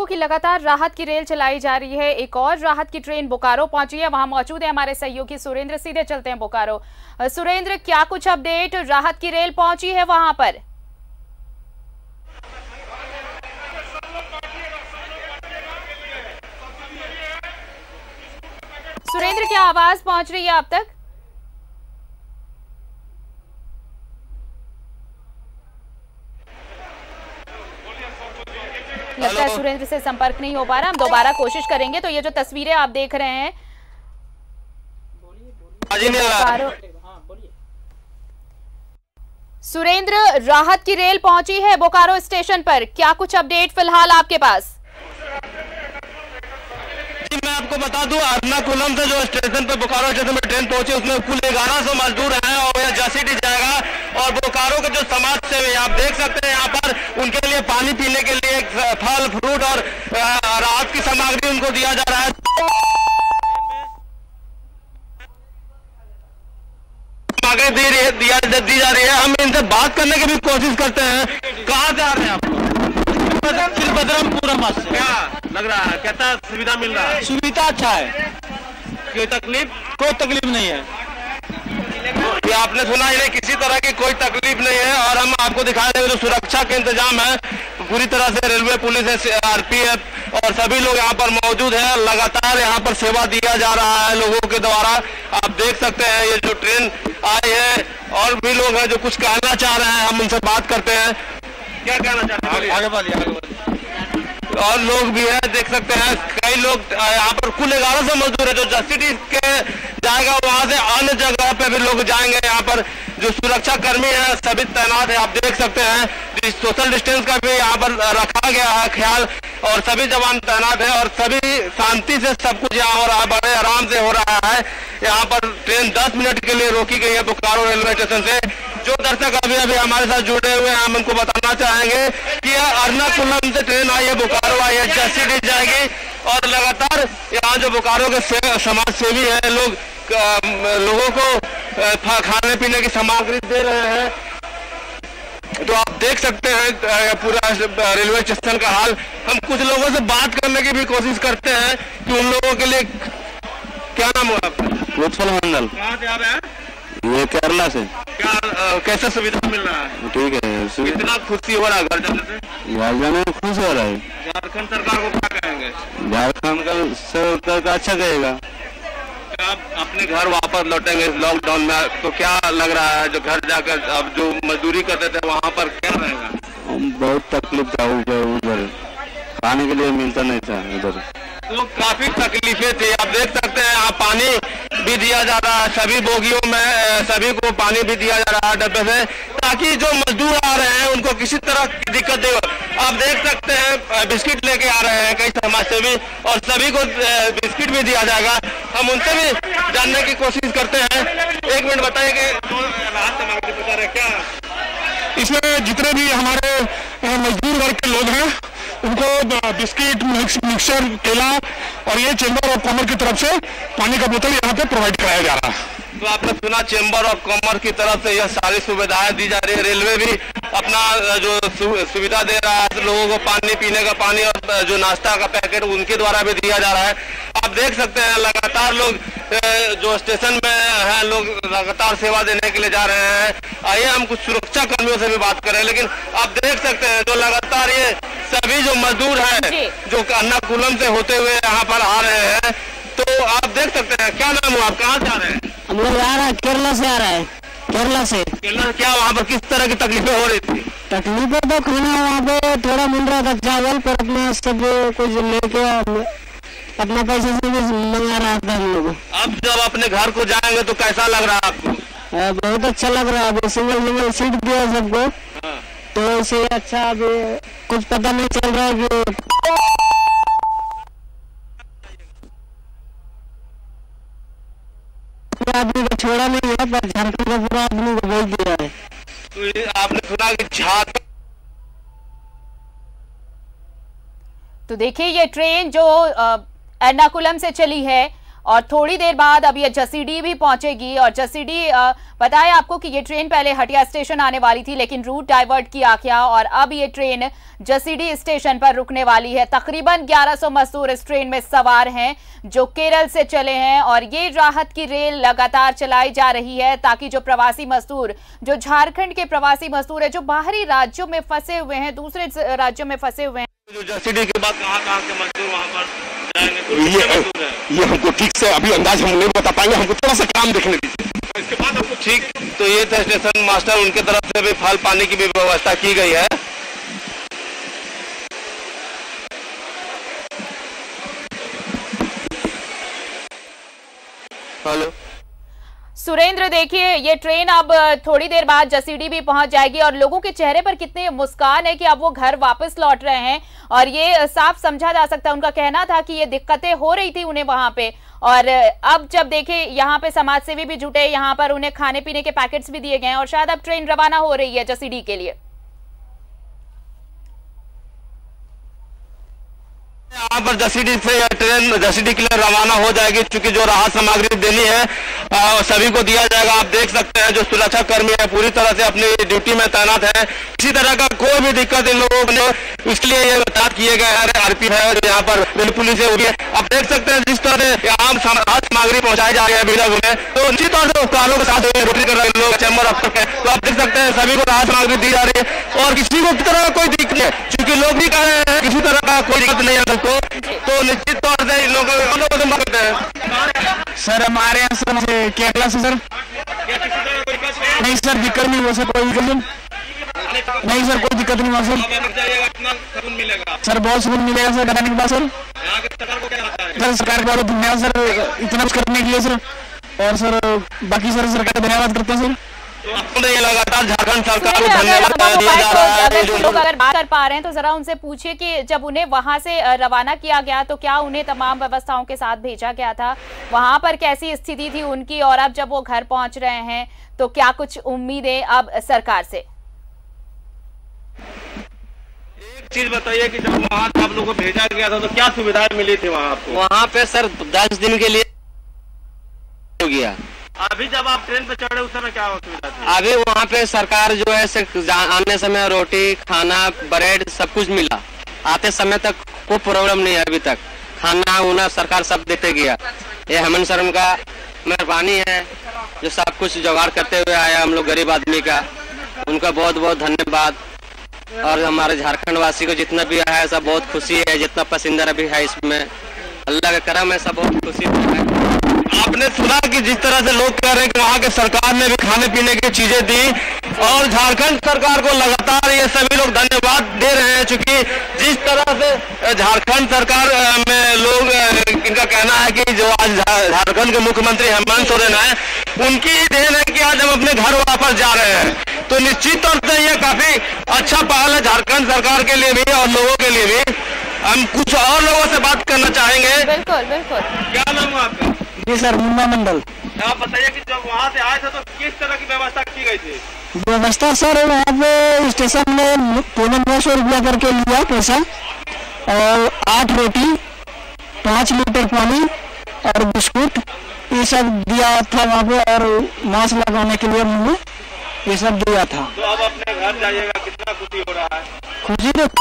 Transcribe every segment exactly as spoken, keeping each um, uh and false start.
की लगातार राहत की रेल चलाई जा रही है। एक और राहत की ट्रेन बोकारो पहुंची है, वहां मौजूद है हमारे सहयोगी सुरेंद्र। सीधे चलते हैं बोकारो। सुरेंद्र, क्या कुछ अपडेट? राहत की रेल पहुंची है वहां पर? सुरेंद्र, क्या आवाज पहुंच रही है अब तक? लगता है सुरेंद्र से संपर्क नहीं हो पा रहा। हम दोबारा कोशिश करेंगे। तो ये जो तस्वीरें आप देख रहे हैं, सुरेंद्र, राहत की रेल पहुंची है बोकारो स्टेशन पर। क्या कुछ अपडेट फिलहाल आपके पास? जी, मैं आपको बता दूं, एर्नाकुलम से जो स्टेशन पर बोकारो स्टेशन में ट्रेन पहुंची, उसमें कुल ग्यारह सौ मजदूर हैं और यह जसीडी जाएगा। और बोकारो के जो समाज सेवी आप देख सकते हैं, यहाँ पर उनके लिए पानी पीने के लिए फल फ्रूट और राहत की सामग्री उनको दिया जा रहा है। सामग्री दी, दिया, दी जा रही है। हम इनसे बात करने की भी कोशिश करते हैं। कहाँ जा रहे हैं आप? बदरमपुर से। क्या लग रहा है, कैसा सुविधा मिल रहा है? सुविधा अच्छा है, कोई तकलीफ? कोई तकलीफ नहीं है। ये आपने सुना, इन्हें किसी तरह की कोई तकलीफ नहीं है। और हम आपको दिखा देंगे जो सुरक्षा के इंतजाम है पूरी तरह से रेलवे पुलिस है, आरपीएफ और सभी लोग यहाँ पर मौजूद हैं। लगातार यहाँ पर सेवा दिया जा रहा है लोगों के द्वारा। आप देख सकते हैं ये जो ट्रेन आई है, और भी लोग हैं जो कुछ कहना चाह रहे हैं। हम उनसे बात करते हैं। क्या कहना चाहते हैं? आगे बढ़िए, आगे बढ़िए। और लोग भी है, देख सकते हैं कई लोग यहाँ पर कुल ग्यारह सौ मजदूर है जो जसीडी के जाएगा, वहां से अन्य जगह पे भी लोग जाएंगे। यहाँ पर जो सुरक्षा कर्मी है सभी तैनात है। आप देख सकते हैं सोशल डिस्टेंस का भी यहाँ पर रखा गया है ख्याल, और सभी जवान तैनात है और सभी शांति से सब कुछ यहाँ हो रहा है, बड़े आराम से हो रहा है। यहाँ पर ट्रेन दस मिनट के लिए रोकी गई है बोकारो रेलवे स्टेशन से। जो दर्शक अभी अभी हमारे साथ जुड़े हुए हैं, हम उनको बताना चाहेंगे कि यह एर्नाकुलम से ट्रेन आई है, बोकारो आई है, जसीडी जाएगी। और लगातार यहाँ जो बोकारो के समाज सेवी है लोग लोगों को खाने पीने की सामग्री दे रहे हैं। तो आप देख सकते हैं पूरा रेलवे स्टेशन का हाल। हम कुछ लोगों से बात करने की भी कोशिश करते हैं कि उन लोगों के लिए। क्या नाम है आपका? उत्पल मंडल। कहाँ से आ रहे हैं? ये केरला से। क्या कैसा सुविधा मिल रहा है? ठीक है। कितना खुशी हो रहा है घर जाने से? घर जाने में खुश हो रहा है। झारखंड सरकार को क्या कहेंगे? झारखंड का सरकार का अच्छा कहेगा। आप अपने घर वापस लौटेंगे इस लॉकडाउन में, तो क्या लग रहा है जो घर जाकर अब जो मजदूरी करते थे वहाँ पर क्या रहेगा? बहुत तकलीफ था उधर, खाने के लिए मिलता नहीं था उधर, तो काफी तकलीफें थी। आप देख सकते हैं यहाँ पानी भी दिया जा रहा है, सभी बोगियों में सभी को पानी भी दिया जा रहा है डब्बे से, ताकि जो मजदूर आ रहे हैं उनको किसी तरह की दिक्कत नहीं हो। आप देख सकते हैं बिस्किट लेके आ रहे हैं कई समाज सेवी, और सभी को बिस्किट भी दिया जाएगा। हम उनसे भी जानने की कोशिश करते हैं। एक मिनट बताइए कि राहत सामग्री बता रहे क्या इसमें जितने भी हमारे मजदूर वर्ग के लोग हैं उनको बिस्किट, मिक्सर, केला और ये चेंबर ऑफ कॉमर्स की तरफ से पानी का बोतल यहाँ पे प्रोवाइड कराया जा रहा है। तो आपने सुना चेंबर ऑफ कॉमर्स की तरफ से यह सारी सुविधाएं दी जा रही है। रेलवे भी अपना जो सुविधा दे रहा है लोगों को, पानी पीने का पानी और जो नाश्ता का पैकेट उनके द्वारा भी दिया जा रहा है। आप देख सकते हैं लगातार लोग जो स्टेशन में हैं लोग लगातार सेवा देने के लिए जा रहे हैं। आइए हम कुछ सुरक्षा कर्मियों से भी बात करें। लेकिन आप देख सकते हैं जो लगातार ये सभी जो मजदूर हैं जो एर्नाकुलम से होते हुए यहाँ पर आ रहे हैं, तो आप देक सकते हैं। क्या नाम हो आप, कहाँ से आ रहे हैं? हम लोग आ रहे हैं केरला से आ रहे हैं। केरला से। केरला क्या वहाँ पर किस तरह की तकलीफें हो रही थी? तकलीफें तो खाना वहाँ पे थोड़ा मिल रहा था चावल, पर अपना सब कुछ लेके अपना पैसे से भी मंगा रहा था हम लोग। अब जब अपने घर को जाएंगे तो कैसा लग रहा है आपको? बहुत अच्छा लग रहा है। सिंगल सिंगल सीट दिया सबको, तो इससे अच्छा अभी कुछ पता नहीं चल रहा है कि आदमी को छोड़ा नहीं है, पर झारखंड का पूरा आदमी को भेज दिया है। तो ये आपने सुना कि झारखंड। तो देखिए ये ट्रेन जो एर्नाकुलम से चली है और थोड़ी देर बाद अब ये जसीडीह भी पहुंचेगी। और जसीडीह पता है आपको कि ये ट्रेन पहले हटिया स्टेशन आने वाली थी, लेकिन रूट डाइवर्ट किया गया और अब ये ट्रेन जसीडीह स्टेशन पर रुकने वाली है। तकरीबन ग्यारह सौ मजदूर इस ट्रेन में सवार हैं जो केरल से चले हैं और ये राहत की रेल लगातार चलाई जा रही है ताकि जो प्रवासी मजदूर, जो झारखंड के प्रवासी मजदूर है, जो बाहरी राज्यों में फंसे हुए हैं, दूसरे राज्यों में फंसे हुए हैं, जो जसीडीह के बाद कहाँ कहाँ के मजदूर वहाँ पर जाएंगे, ये ये हमको ठीक से अभी अंदाज हम नहीं बता पाएंगे, हमको थोड़ा सा काम देखने दीजिए। इसके बाद हमको ठीक, तो ये स्टेशन मास्टर उनके तरफ से भी फल पानी की भी व्यवस्था की गई है। हेलो सुरेंद्र, देखिए ये ट्रेन अब थोड़ी देर बाद जसीडीह भी पहुंच जाएगी और लोगों के चेहरे पर कितने मुस्कान है कि अब वो घर वापस लौट रहे हैं और ये साफ समझा जा सकता है। उनका कहना था कि ये दिक्कतें हो रही थी उन्हें वहां पे, और अब जब देखे यहाँ पे समाज सेवी भी जुटे, यहाँ पर उन्हें खाने पीने के पैकेट्स भी दिए गए और शायद अब ट्रेन रवाना हो रही है जसीडीह के लिए। यहाँ पर जसीडीह से ट्रेन जसीडीह के लिए रवाना हो जाएगी, क्योंकि जो राहत सामग्री देनी है आ, सभी को दिया जाएगा। आप देख सकते हैं जो सुरक्षा कर्मी है पूरी तरह से अपनी ड्यूटी में तैनात है, किसी तरह का कोई भी दिक्कत इन लोगों ने, इसके लिए ये तैनात किए गए हैं। आरपी है जो यहाँ पर रेल पुलिस है, आप देख सकते हैं जिस तरह से यहाँ राहत सामग्री पहुंचाई जा रही है बीजापुर में, तो निश्चित तौर से उपकरणों के साथ रोटी कर रहे लोग चैम्बर अफसर है, तो आप देख सकते हैं सभी को राहत सामग्री दी जा रही है और किसी को किसी तरह का कोई दिक्कत नहीं है, क्योंकि लोग भी कह रहे हैं किसी तरह का कोई दिक्कत नहीं है सबको, तो निश्चित तौर से इन लोगों को हैं। सर हमारे यहाँ सर केरला से सर नहीं सर दिक्कत नहीं हो सर, कोई दिक्कत नहीं सर, कोई दिक्कत नहीं हुआ सर। सर बहुत सुकून मिलेगा सर बताने के बाद सर। सर सरकार को बहुत धन्यवाद सर इतना कुछ करने के लिए सर, और सर बाकी सर सरकार धन्यवाद करते हैं सर। लगातार झारखंड सरकार को धन्यवाद दिया जा रहा है। जो लोग अगर बात कर पा रहे हैं तो जरा उनसे पूछिए कि जब उन्हें वहां से रवाना किया गया तो क्या उन्हें तमाम व्यवस्थाओं के साथ भेजा गया था, वहां पर कैसी स्थिति थी उनकी, और अब जब वो घर पहुंच रहे हैं तो क्या कुछ उम्मीदें अब सरकार से। एक चीज बताइए कि जब वहाँ से आप लोगों को भेजा गया था तो क्या सुविधाएं मिली थी वहाँ आपको? वहाँ पे सर दस दिन के लिए हो गया। अभी जब आप ट्रेन पे चढ़े उस समय क्या सुविधा थी? अभी वहाँ पे सरकार जो है आने समय रोटी खाना ब्रेड सब कुछ मिला, आते समय तक कोई प्रॉब्लम नहीं है। अभी तक खाना उना सरकार सब देते गया। ये हेमंत सरन का मेहरबानी है जो सब कुछ जुगाड़ करते हुए आया हम लोग गरीब आदमी का, उनका बहुत बहुत धन्यवाद। और हमारे झारखंड वासी को जितना भी आया है सब बहुत खुशी है, जितना पसंदीदा भी है इसमें अल्लाह का करम है, सब बहुत खुशी है। आपने सुना कि जिस तरह से लोग कह रहे हैं कि वहाँ के सरकार ने भी खाने पीने की चीजें दी और झारखंड सरकार को लगातार ये सभी लोग धन्यवाद दे रहे हैं, क्योंकि जिस तरह से झारखंड सरकार में लोग, इनका कहना है कि जो आज झारखंड के मुख्यमंत्री हेमंत सोरेन है उनकी देन है कि आज हम अपने घर वापस जा रहे हैं, तो निश्चित तौर से ये काफी अच्छा पहल है झारखंड सरकार के लिए भी और लोगों के लिए भी। हम कुछ और लोगों से बात करना चाहेंगे। बिल्कुल बिल्कुल। क्या नाम है आपका? जी सर मुन्ना मंडल। आप बताइए कि जब वहाँ से आए थे तो किस तरह की व्यवस्था की गई थी? व्यवस्था सर वहाँ पे स्टेशन में पौने नौ सौ रुपया करके लिया पैसा, और आठ रोटी, पाँच लीटर पानी और बिस्कुट ये सब दिया था वहाँ पे, और मास्क लगाने के लिए मुझे ये सब दिया था। तो अब अपने घर जाइएगा, कितना खुशी हो रहा है? खुशी तो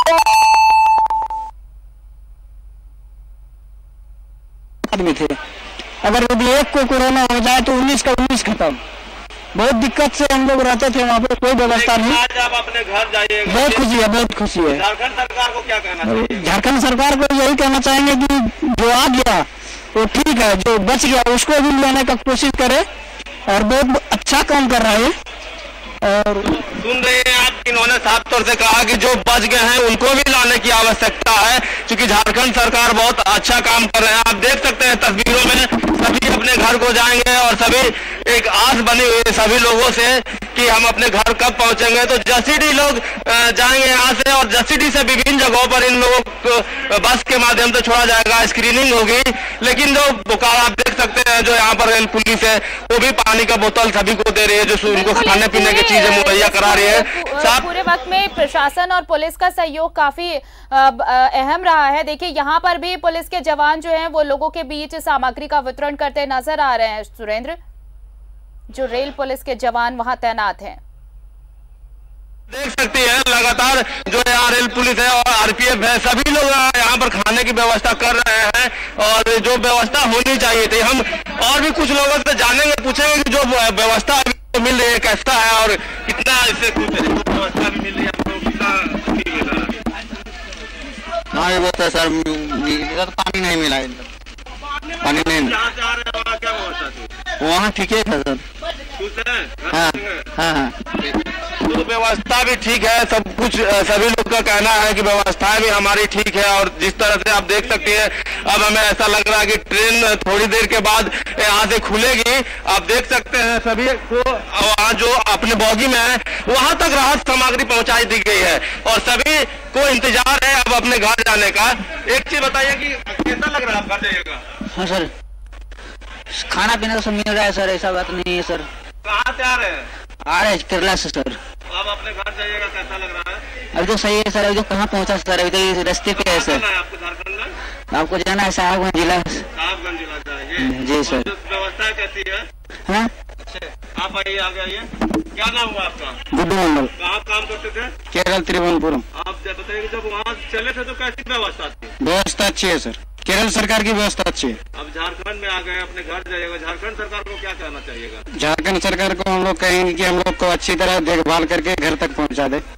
आदमी थे, अगर यदि एक को कोरोना हो जाए तो उन्नीस का उन्नीस खत्म। बहुत दिक्कत से हम लोग रहते थे वहाँ पे, कोई व्यवस्था नहीं। आज आप अपने घर जाइएगा, बहुत खुशी है, बहुत खुशी है। झारखंड सरकार को क्या कहना चाहिए? झारखंड सरकार को यही कहना चाहेंगे कि जो आ गया वो ठीक है, जो बच गया उसको भी लाने का कोशिश करे, और बहुत अच्छा काम कर रहा है। और सुन रहे हैं आप, इन्होंने साफ तौर से कहा कि जो बच गए हैं उनको भी लाने की आवश्यकता है, क्योंकि झारखंड सरकार बहुत अच्छा काम कर रहे हैं। आप देख सकते हैं तस्वीरों में सभी अपने घर को जाएंगे और सभी एक आस बनी हुई है सभी लोगों से कि हम अपने घर कब पहुंचेंगे। तो जसीडीह लोग जाएंगे यहाँ से और जसीडीह से विभिन्न जगहों पर इन लोगों को बस के माध्यम से छोड़ा जाएगा, स्क्रीनिंग होगी। लेकिन जो बोकारो आप देख सकते हैं, जो यहाँ पर रेल पुलिस है वो भी पानी का बोतल सभी को दे रही है, जो उनको खाने पीने की चीजें मुहैया करा रही है। पूरे वक्त में प्रशासन और पुलिस का सहयोग काफी अहम रहा है। देखिए यहाँ पर भी पुलिस के जवान जो हैं वो लोगों के बीच सामग्री का वितरण करते नजर आ रहे हैं। सुरेंद्र, जो रेल पुलिस के जवान वहां तैनात हैं, देख सकती है लगातार जो यहाँ रेल पुलिस है और आरपीएफ है, सभी लोग यहाँ पर खाने की व्यवस्था कर रहे हैं और जो व्यवस्था होनी चाहिए थी। हम और भी कुछ लोगों से जानेंगे, पूछेंगे कि जो व्यवस्था मिल रही है कैसा है और कितना इससे कुछ व्यवस्था भी मिल रही है आपको, कितना मिल रहा है? हाँ ये बात है सर, इधर तो पानी नहीं मिला, पानी नहीं। क्या व्यवस्था थी वहाँ ठीक है सर। हाँ हाँ हाँ तो व्यवस्था भी ठीक है, सब कुछ सभी लोग का कहना है कि व्यवस्थाएं भी हमारी ठीक है। और जिस तरह से आप देख सकते हैं, अब हमें ऐसा लग रहा है कि ट्रेन थोड़ी देर के बाद यहाँ से खुलेगी। आप देख सकते हैं सभी को वहाँ जो अपने बॉगी में है वहां तक राहत सामग्री पहुंचाई दी गई है और सभी को इंतजार है अब अपने घर जाने का। एक चीज बताइए कि कैसा लग रहा है, आप घर जाइएगा? हाँ सर, खाना पीना तो सब मिल रहा है सर, ऐसा बात नहीं है सर। कहाँ से आ रहे हैं? आ रहे हैं केरला से सर। अब अपने घर जाइएगा, कैसा लग रहा है? अभी तो सही है सर, अभी तो कहाँ पहुँचा सर, अभी तो रास्ते पे है सर। आपको झारखंड में? आपको जाना है साहबगंज जिला। साहबगंज जिला जाएंगे? जी सर। व्यवस्था कैसी है? हाँ आप आइए, आगे आइए। क्या नाम हुआ आपका? गुड्डू मंडल। कहाँ काम करते थे? केरल त्रिवेंद्रपुरम। आप बताइए, जब वहाँ चले थे तो कैसी व्यवस्था थी? व्यवस्था अच्छी है सर, केरल सरकार की व्यवस्था अच्छी है। अब झारखंड में आ गए, अपने घर जाइएगा, झारखंड सरकार को क्या कहना चाहिएगा? झारखंड सरकार को हम लोग कहेंगे कि हम लोग को अच्छी तरह देखभाल करके घर तक पहुंचा दे।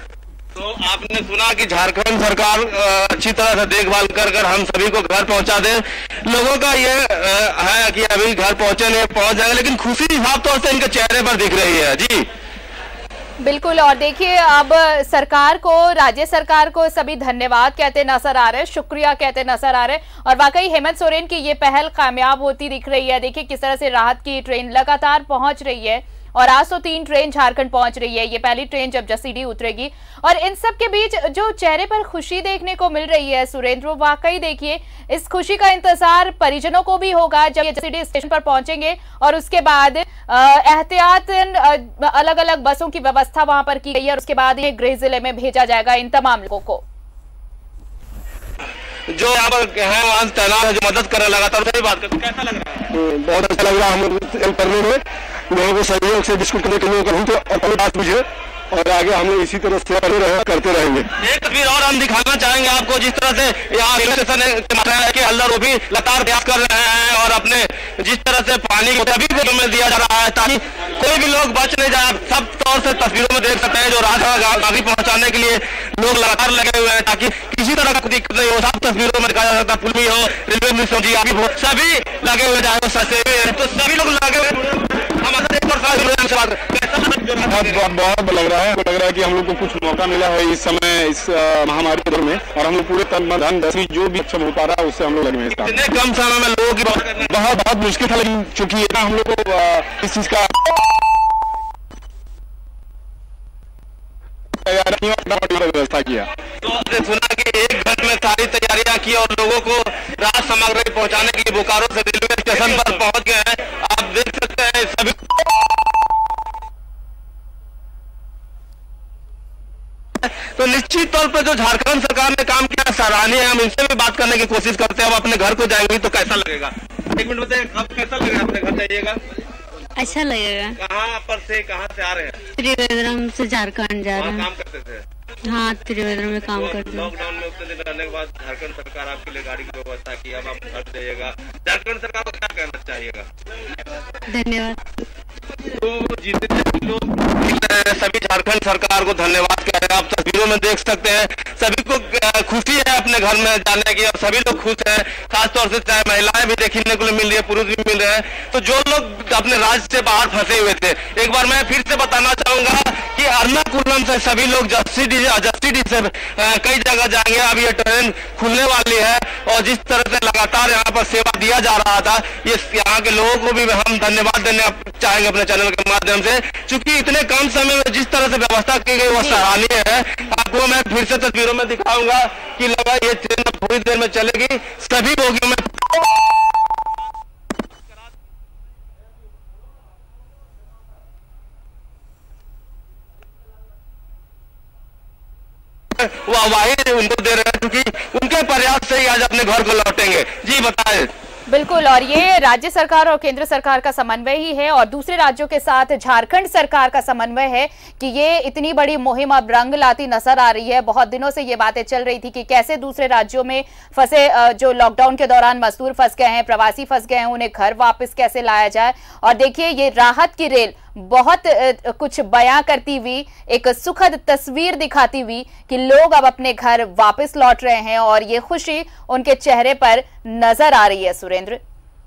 तो आपने सुना कि झारखंड सरकार अच्छी तरह से देखभाल कर कर हम सभी को घर पहुंचा दे। लोगों का ये है कि अभी घर पहुंचे नहीं, पहुंच जाएंगे, लेकिन खुशी साफ तौर से इनके चेहरे पर दिख रही है। जी बिल्कुल। और देखिए अब सरकार को, राज्य सरकार को सभी धन्यवाद कहते नजर आ रहे हैं, शुक्रिया कहते नजर आ रहे हैं। और वाकई हेमंत सोरेन की ये पहल कामयाब होती दिख रही है। देखिए किस तरह से राहत की ट्रेन लगातार पहुंच रही है और आज तो तीन ट्रेन झारखंड पहुंच रही है। ये पहली ट्रेन जब जसीडीह उतरेगी और इन सब के बीच जो चेहरे पर खुशी देखने को मिल रही है सुरेंद्र, वाकई देखिए इस खुशी का इंतजार परिजनों को भी होगा जब ये जसीडीह स्टेशन पर पहुंचेंगे और उसके बाद एहतियातन अलग अलग बसों की व्यवस्था वहां पर की गई है और उसके बाद ये गृह जिले में भेजा जाएगा इन तमाम लोगों को। जो यहाँ पर है वहाँ तैनात है, जो मदद कर रहे लगातार, सही बात करते, कैसा लग रहा है? बहुत अच्छा लग रहा है। हम करने में लोगों को सहयोग से डिस्कस करने के लिए हम तो अपनी बात बुझे और आगे हम लोग इसी तरह से रहे, करते रहेंगे। एक तस्वीर और हम दिखाना चाहेंगे आपको, जिस तरह से यहाँ रेलवे स्टेशन के अंदर वो भी लगातार प्रयास कर रहे हैं और अपने जिस तरह से पानी को सभी को में दिया जा रहा है ताकि कोई भी लोग बच नहीं जाए। सब तौर से तस्वीरों में देख सकते हैं जो राहत आगे पहुंचाने के लिए लोग लगातार लगे हुए हैं ताकि किसी तरह का दिक्कत नहीं हो। सब तस्वीरों में दिखाया जा सकता है, पुल भी हो, रेलवे मिनिस्टर जी आगे हो, सभी लगे हुए, चाहे वो ससेवे हैं तो सभी लोग लगे हुए। बहुत लग रहा है लग रहा है कि हम लोग को कुछ मौका मिला है इस समय, इस महामारी के दौर में, और हम लोग पूरे तन धन दसवीं जो भी अच्छा हो पा रहा है उससे हम लोग लगे हुए हैं। इतने कम समय में लोगों की बहुत बहुत मुश्किल था, लेकिन चूंकि हम लोग को इस चीज का व्यवस्था किया तो आपने सुना कि एक घंटे में सारी तैयारियां की और लोगों को राहत सामग्री पहुंचाने के लिए बोकारो से रेलवे स्टेशन पर पहुंच गए हैं। आप देख सकते हैं सभी तो निश्चित तौर पर जो झारखंड सरकार ने काम किया सराहनीय है। हम इनसे भी बात करने की कोशिश करते हैं। अब अपने घर को जाएंगे तो कैसा लगेगा? एक मिनट बताइए, अब कैसा लगेगा? अपने घर जाइएगा, अच्छा लगेगा। कहाँ पर से कहाँ से आ रहे हैं? त्रिवेंद्रम से झारखंड जा रहे हैं। काम करते थे? हाँ त्रिवेंद्रम में काम करते हैं। लॉकडाउन में उतने दिन रहने के बाद झारखंड सरकार आपके लिए गाड़ी की व्यवस्था की, अब आप घर जाइएगा। झारखंड सरकार को क्या कहना चाहिएगा? धन्यवाद। तो जितने लोग सभी झारखंड सरकार को धन्यवाद कह रहे हैं। आप तस्वीरों में देख सकते हैं सभी को खुशी है अपने घर में जाने की और सभी लोग खुश हैं। खासतौर से चाहे महिलाएं भी देखने को मिल रही है, पुरुष भी मिल रहे हैं। तो जो लोग अपने राज्य से बाहर फंसे हुए थे, एक बार मैं फिर से बताना चाहूंगा कि एर्नाकुलम से सभी लोग जसीडीह जसीडीह से कई जगह जाएंगे। अब ये ट्रेन खुलने वाली है और जिस तरह से लगातार यहाँ पर सेवा दिया जा रहा था, ये यहाँ के लोगों को भी हम धन्यवाद देने चाहेंगे अपने चैनल के माध्यम से, क्योंकि इतने कम समय में जिस तरह से व्यवस्था की गई वो सराहनीय है। आपको मैं फिर से तस्वीरों में दिखाऊंगा कि लगा ये ट्रेन थोड़ी देर में चलेगी, सभी बोगियों में वाही उनको दे रहे हैं, क्योंकि उनके प्रयास से ही आज अपने घर को लौटेंगे। जी बताएं। बिल्कुल, और ये राज्य सरकार और केंद्र सरकार का समन्वय ही है और दूसरे राज्यों के साथ झारखंड सरकार का समन्वय है कि ये इतनी बड़ी मुहिम अब रंग लाती नजर आ रही है। बहुत दिनों से ये बातें चल रही थी कि कैसे दूसरे राज्यों में फंसे, जो लॉकडाउन के दौरान मजदूर फंस गए हैं, प्रवासी फंस गए हैं, उन्हें घर वापस कैसे लाया जाए। और देखिए ये राहत की रेल बहुत कुछ बयां करती हुई, एक सुखद तस्वीर दिखाती हुई कि लोग अब अपने घर वापस लौट रहे हैं और ये खुशी उनके चेहरे पर नजर आ रही है। सुरेंद्र,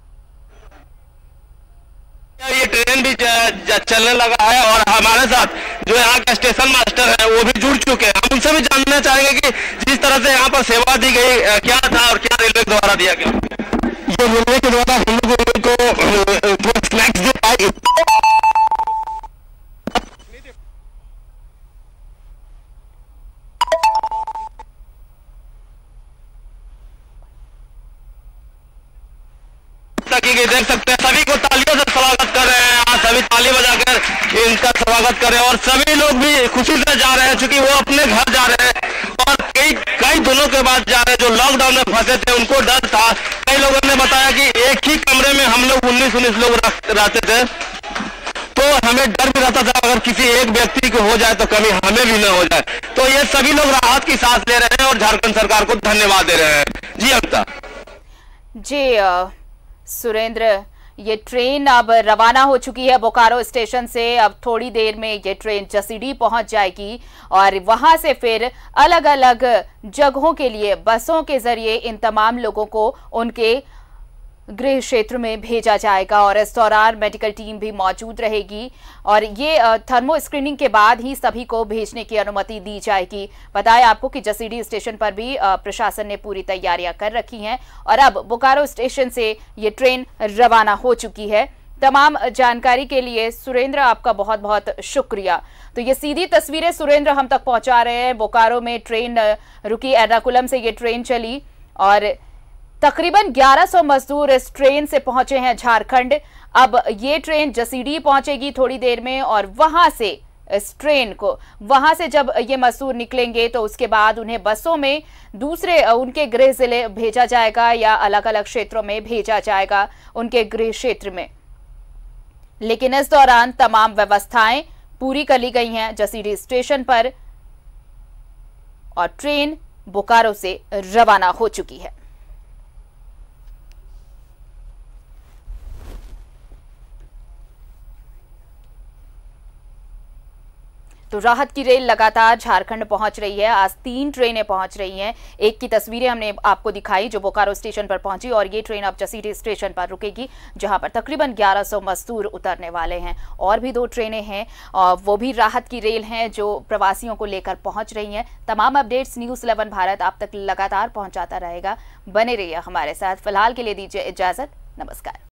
ये ट्रेन भी चलने लगा है और हमारे साथ जो यहाँ के स्टेशन मास्टर है वो भी जुड़ चुके हैं। हम उनसे भी जानना चाहेंगे कि जिस तरह से यहाँ पर सेवा दी गई क्या था और क्या रेलवे द्वारा दिया गया। ये रेलवे के द्वारा हम लोगों को स्नैक्स दे पाए, देख सकते हैं सभी को तालियों से स्वागत कर रहे हैं। आज सभी ताली बजाकर इनका स्वागत कर रहे हैं और सभी लोग भी खुशी से जा रहे हैं, क्योंकि वो अपने घर जा रहे हैं और कई कई दिनों के बाद जा रहे हैं। जो लॉकडाउन में फंसे थे उनको डर था। कई लोगों ने बताया कि एक ही कमरे में हम लोग उन्नीस उन्नीस लोग रहते थे, तो हमें डर भी रहता था अगर किसी एक व्यक्ति को हो जाए तो कभी हमें भी न हो जाए। तो ये सभी लोग राहत की सांस ले रहे हैं और झारखंड सरकार को धन्यवाद दे रहे हैं। जी अमिता जी सुरेंद्र, ये ट्रेन अब रवाना हो चुकी है बोकारो स्टेशन से। अब थोड़ी देर में ये ट्रेन जसीडीह पहुंच जाएगी और वहां से फिर अलग अलग जगहों के लिए बसों के जरिए इन तमाम लोगों को उनके गृह क्षेत्र में भेजा जाएगा और इस दौरान मेडिकल टीम भी मौजूद रहेगी और ये थर्मो स्क्रीनिंग के बाद ही सभी को भेजने की अनुमति दी जाएगी। बताया आपको कि जसीडीह स्टेशन पर भी प्रशासन ने पूरी तैयारियां कर रखी हैं और अब बोकारो स्टेशन से ये ट्रेन रवाना हो चुकी है। तमाम जानकारी के लिए सुरेंद्र आपका बहुत बहुत शुक्रिया। तो ये सीधी तस्वीरें सुरेंद्र हम तक पहुंचा रहे हैं। बोकारो में ट्रेन रुकी, एर्नाकुलम से ये ट्रेन चली और तकरीबन ग्यारह सौ मजदूर इस ट्रेन से पहुंचे हैं झारखंड। अब ये ट्रेन जसीडीह पहुंचेगी थोड़ी देर में और वहां से इस ट्रेन को वहां से जब ये मजदूर निकलेंगे तो उसके बाद उन्हें बसों में दूसरे उनके गृह जिले भेजा जाएगा या अलग अलग क्षेत्रों में भेजा जाएगा उनके गृह क्षेत्र में। लेकिन इस दौरान तमाम व्यवस्थाएं पूरी कर ली गई हैं जसीडीह स्टेशन पर और ट्रेन बोकारो से रवाना हो चुकी है। तो राहत की रेल लगातार झारखंड पहुंच रही है। आज तीन ट्रेनें पहुंच रही हैं। एक की तस्वीरें हमने आपको दिखाई जो बोकारो स्टेशन पर पहुंची और ये ट्रेन अब जसीडीह स्टेशन पर रुकेगी जहां पर तकरीबन ग्यारह सौ मजदूर उतरने वाले हैं। और भी दो ट्रेनें हैं और वो भी राहत की रेल हैं जो प्रवासियों को लेकर पहुंच रही हैं। तमाम अपडेट्स न्यूज़ इलेवन भारत आप तक लगातार पहुंचाता रहेगा। बने रहिए हमारे साथ। फिलहाल के लिए दीजिए इजाजत। नमस्कार।